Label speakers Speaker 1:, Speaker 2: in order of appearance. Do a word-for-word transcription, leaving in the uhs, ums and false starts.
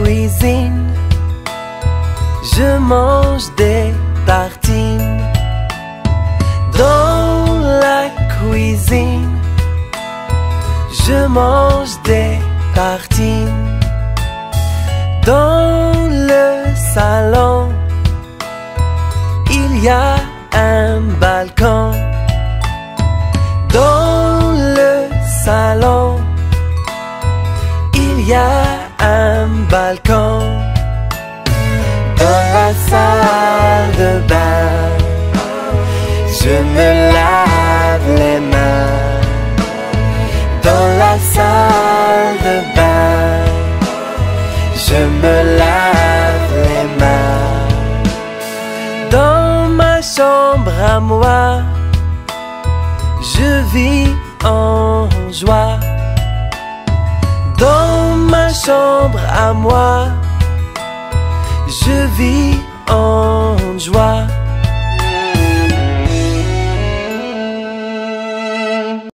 Speaker 1: cuisine, je mange des tartines. Dans la cuisine, je mange des tartines. Dans le salon, il y a un balcon. Dans le salon, il y a un balcon. Dans la salle de bain, je me lave les mains. Dans la salle de bain, je me lave les mains. Dans ma chambre à moi, je vis en joie. Dans ma chambre à moi, je vis en joie.